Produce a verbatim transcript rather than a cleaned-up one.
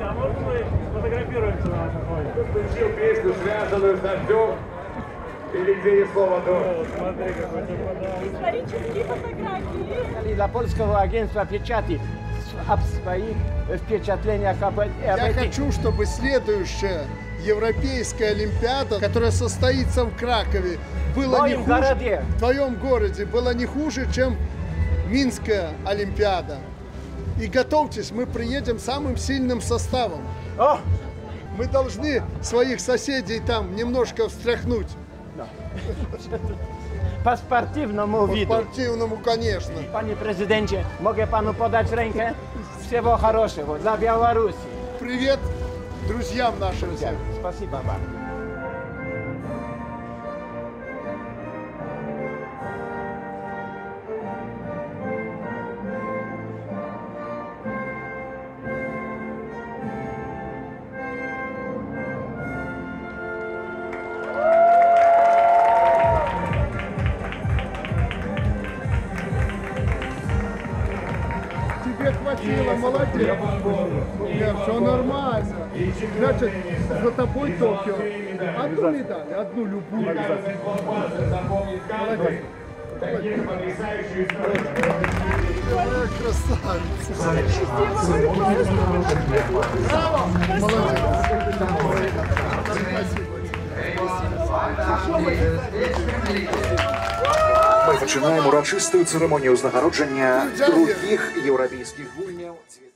А можно мы сфотографируемся на вашем фоне? Включил песню, связанную с дождем. Или где есть слово «дождь». Смотри, какой ты подарок. Исторические фотографии. Для польского агентства печати об своих впечатлениях об Я этом. хочу, чтобы следующая Европейская Олимпиада, которая состоится в Кракове, была В не моем хуже, городе. в твоем городе, была не хуже, чем Минская Олимпиада. И готовьтесь, мы приедем самым сильным составом. О! Мы должны своих соседей там немножко встряхнуть. По спортивному По виду. спортивному, конечно. Panie prezydencie, mogę panu podać rękę? Всего хорошего za Białoruś. Привет друзьям нашим. всем. Спасибо вам. Тебе хватило, молодец. Нет, все нормально. Значит, за тобой Токио. Одну медаль, одну любую. Молодец. Таких потрясающих историй. Какая красавица. Молодец. Ми починаємо урочисту церемонію узнагародження других європейських гульняв.